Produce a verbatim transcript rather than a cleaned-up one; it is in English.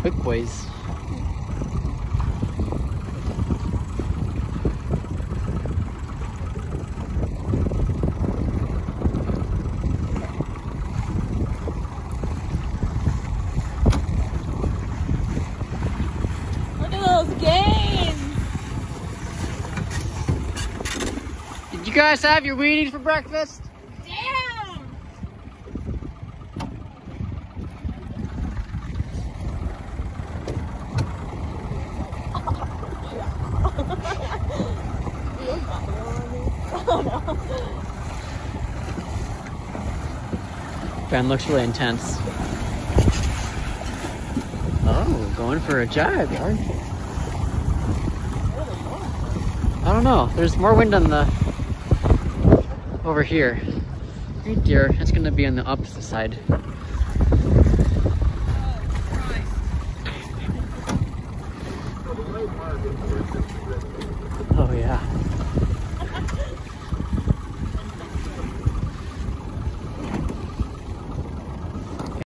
quick boys. Look at those gains. Did you guys have your Wheaties for breakfast? Damn. Ben looks really intense. Oh, going for a jibe, aren't you? I don't know. There's more wind on the over here. Right there. It's gonna be on the opposite side.